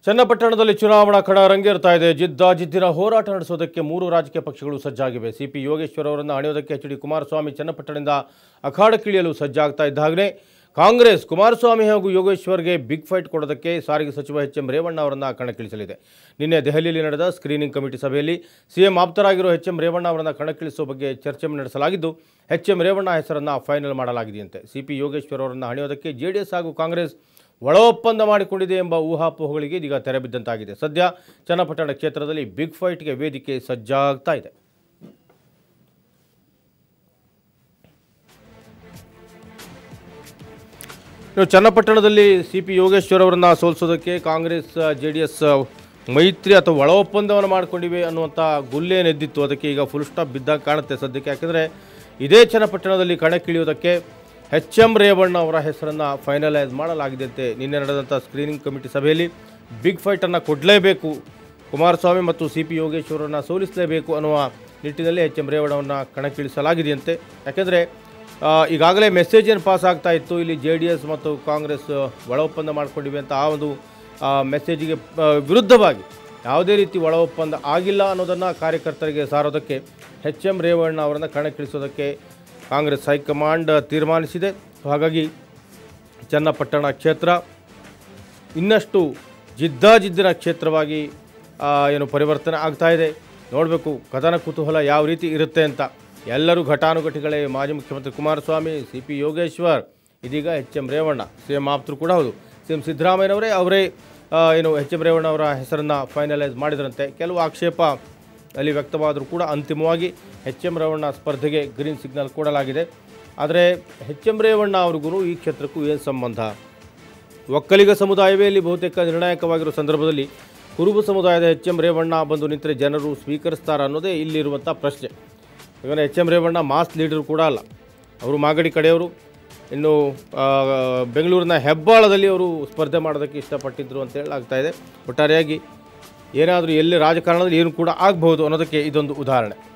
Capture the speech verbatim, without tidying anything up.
ಚನ್ನಪಟ್ಟಣದಲ್ಲಿ ಚುನಾವಣಾ ಕಣ ರಂಗೇರ್ತಾ ಇದೆ. ಜಿದ್ದಾಜಿದ್ದಿನ ಹೋರಾಟ ನಡೆಸೋದಕ್ಕೆ ಮೂರು ರಾಜಕೀಯ ಪಕ್ಷಗಳು ಸಜ್ಜಾಗಿವೆ. ಸಿಪಿ ಯೋಗೇಶ್ವರ್ ಅವರನ್ನು ಹಣಿಯೋದಕ್ಕೆ ಎಚ್ ಡಿ ಕುಮಾರಸ್ವಾಮಿ ಚನ್ನಪಟ್ಟಣದಿಂದ ಅಖಾಡಕ್ಕಿಳಿಯಲು ಸಜ್ಜಾಗ್ತಾ ಇದ್ದಾಗಲೇ ಕಾಂಗ್ರೆಸ್ ಕುಮಾರಸ್ವಾಮಿ ಹಾಗೂ ಯೋಗೇಶ್ವರ್ಗೆ ಬಿಗ್ ಫೈಟ್ ಕೊಡೋದಕ್ಕೆ ಸಾರಿಗೆ ಸಚಿವ ಎಚ್ ಎಂ ರೇವಣ್ಣ ಅವರನ್ನು ಕಣಕ್ಕಿಳಿಸಲಿದೆ. ನಿನ್ನೆ ದೆಹಲಿಯಲ್ಲಿ ನಡೆದ ಸ್ಕ್ರೀನಿಂಗ್ ಕಮಿಟಿ ಸಭೆಯಲ್ಲಿ ಸಿಎಂ ಆಪ್ತರಾಗಿರೋ ಎಚ್ ಎಂ ರೇವಣ್ಣ ಅವರನ್ನು ಕಣಕ್ಕಿಳಿಸುವ ಬಗ್ಗೆ ಚರ್ಚೆ ನಡೆಸಲಾಗಿದ್ದು ಎಚ್ ಎಂ ರೇವಣ್ಣ ಹೆಸರನ್ನು ಫೈನಲ್ ಮಾಡಲಾಗಿದೆಯಂತೆ. ಸಿಪಿ ಯೋಗೇಶ್ವರ್ ಅವರನ್ನು ಹಣಿಯೋದಕ್ಕೆ ಜೆಡಿಎಸ್ ಹಾಗೂ ಕಾಂಗ್ರೆಸ್ ಒಳ ಒಪ್ಪಂದ ಮಾಡಿಕೊಂಡಿದೆ ಎಂಬ ಊಹಾಪೋಹಗಳಿಗೆ ಇದೀಗ ತೆರೆ ಬಿದ್ದಂತಾಗಿದೆ. ಸದ್ಯ ಚನ್ನಪಟ್ಟಣ ಕ್ಷೇತ್ರದಲ್ಲಿ ಬಿಗ್ ಫೈಟ್ಗೆ ವೇದಿಕೆ ಸಜ್ಜಾಗ್ತಾ ಇದೆ. ಇನ್ನು ಚನ್ನಪಟ್ಟಣದಲ್ಲಿ ಸಿ ಪಿ ಯೋಗೇಶ್ವರ್ ಅವರನ್ನು ಸೋಲಿಸೋದಕ್ಕೆ ಕಾಂಗ್ರೆಸ್ ಜೆಡಿಎಸ್ ಮೈತ್ರಿ ಅಥವಾ ಒಳ ಒಪ್ಪಂದವನ್ನು ಮಾಡಿಕೊಂಡಿವೆ ಅನ್ನುವಂಥ ಗುಲ್ಲೇನೆದ್ದಿತ್ತು. ಅದಕ್ಕೆ ಈಗ ಫುಲ್ ಸ್ಟಾಪ್ ಬಿದ್ದಾಗ ಕಾಣುತ್ತೆ ಸದ್ಯಕ್ಕೆ. ಯಾಕೆಂದರೆ ಇದೇ ಚನ್ನಪಟ್ಟಣದಲ್ಲಿ ಕಣಕ್ಕಿಳಿಯೋದಕ್ಕೆ ಎಚ್ ಎಂ ರೇವಣ್ಣ ಅವರ ಹೆಸರನ್ನು ಫೈನಲೈಸ್ ಮಾಡಲಾಗಿದೆಯಂತೆ. ನಿನ್ನೆ ನಡೆದಂಥ ಸ್ಕ್ರೀನಿಂಗ್ ಕಮಿಟಿ ಸಭೆಯಲ್ಲಿ ಬಿಗ್ ಫೈಟನ್ನು ಕೊಡಲೇಬೇಕು, ಕುಮಾರಸ್ವಾಮಿ ಮತ್ತು ಸಿ ಪಿ ಯೋಗೇಶ್ವರನ್ನು ಸೋಲಿಸಲೇಬೇಕು ಅನ್ನುವ ನಿಟ್ಟಿನಲ್ಲಿ ಎಚ್ ಎಂ ರೇವಣ್ಣವನ್ನು ಕಣಕ್ಕಿಳಿಸಲಾಗಿದೆಯಂತೆ. ಯಾಕೆಂದರೆ ಈಗಾಗಲೇ ಮೆಸೇಜ್ ಏನು ಪಾಸ್ ಆಗ್ತಾ ಇತ್ತು, ಇಲ್ಲಿ ಜೆ ಡಿ ಎಸ್ ಮತ್ತು ಕಾಂಗ್ರೆಸ್ ಒಳ ಒಪ್ಪಂದ ಮಾಡಿಕೊಂಡಿವೆ ಅಂತ. ಆ ಒಂದು ಮೆಸೇಜಿಗೆ ವಿರುದ್ಧವಾಗಿ ಯಾವುದೇ ರೀತಿ ಒಳ ಒಪ್ಪಂದ ಆಗಿಲ್ಲ ಅನ್ನೋದನ್ನು ಕಾರ್ಯಕರ್ತರಿಗೆ ಸಾರೋದಕ್ಕೆ ಎಚ್ ಎಂ ರೇವಣ್ಣ ಅವರನ್ನು ಕಣಕ್ಕಿಳಿಸೋದಕ್ಕೆ ಕಾಂಗ್ರೆಸ್ ಹೈಕಮಾಂಡ್ ತೀರ್ಮಾನಿಸಿದೆ. ಹಾಗಾಗಿ ಚನ್ನಪಟ್ಟಣ ಕ್ಷೇತ್ರ ಇನ್ನಷ್ಟು ಜಿದ್ದಾಜಿದ್ದಿನ ಕ್ಷೇತ್ರವಾಗಿ ಏನು ಪರಿವರ್ತನೆ ಆಗ್ತಾ ಇದೆ. ನೋಡಬೇಕು ಕಥನ ಕುತೂಹಲ ಯಾವ ರೀತಿ ಇರುತ್ತೆ ಅಂತ. ಎಲ್ಲರೂ ಘಟಾನುಘಟಿಗಳೇ. ಮಾಜಿ ಮುಖ್ಯಮಂತ್ರಿ ಕುಮಾರಸ್ವಾಮಿ, ಸಿ ಪಿ ಯೋಗೇಶ್ವರ್, ಇದೀಗ H M Revanna. C M ಆಪ್ತರು ಕೂಡ ಹೌದು. ಸಿ ಎಂ ಸಿದ್ದರಾಮಯ್ಯನವರೇ ಅವರೇ ಏನು ಎಚ್ ಎಂ ರೇವಣ್ಣ ಅವರ ಹೆಸರನ್ನು ಫೈನಲೈಸ್ ಮಾಡಿದ್ರಂತೆ. ಕೆಲವು ಆಕ್ಷೇಪ ಅಲ್ಲಿ ವ್ಯಕ್ತವಾದರೂ ಕೂಡ ಅಂತಿಮವಾಗಿ ಎಚ್ ಎಂ ರೇವಣ್ಣ ಸ್ಪರ್ಧೆಗೆ ಗ್ರೀನ್ ಸಿಗ್ನಲ್ ಕೊಡಲಾಗಿದೆ. ಆದರೆ ಎಚ್ ಎಂ ರೇವಣ್ಣ ಅವ್ರಿಗೂ ಈ ಕ್ಷೇತ್ರಕ್ಕೂ ಏನು ಸಂಬಂಧ? ಒಕ್ಕಲಿಗ ಸಮುದಾಯವೇ ಇಲ್ಲಿ ಬಹುತೇಕ ನಿರ್ಣಾಯಕವಾಗಿರೋ ಸಂದರ್ಭದಲ್ಲಿ ಕುರುಬ ಸಮುದಾಯದ ಎಚ್ ಎಂ ರೇವಣ್ಣ ಬಂದು ನಿಂತರೆ ಜನರು ಸ್ವೀಕರಿಸ್ತಾರ ಅನ್ನೋದೇ ಇಲ್ಲಿರುವಂಥ ಪ್ರಶ್ನೆ. ಯಾಕಂದರೆ H M Revanna mass leader ಕೂಡ ಅಲ್ಲ. ಅವರು ಮಾಗಡಿ ಕಡೆಯವರು. ಇನ್ನು ಬೆಂಗಳೂರಿನ ಹೆಬ್ಬಾಳದಲ್ಲಿ ಅವರು ಸ್ಪರ್ಧೆ ಮಾಡೋದಕ್ಕೆ ಇಷ್ಟಪಟ್ಟಿದ್ದರು ಅಂತ ಹೇಳಲಾಗ್ತಾ ಇದೆ. ಒಟ್ಟಾರೆಯಾಗಿ ಏನಾದರೂ ಎಲ್ಲಿ ರಾಜಕಾರಣದಲ್ಲಿ ಏನು ಕೂಡ ಆಗಬಹುದು ಅನ್ನೋದಕ್ಕೆ ಇದೊಂದು ಉದಾಹರಣೆ.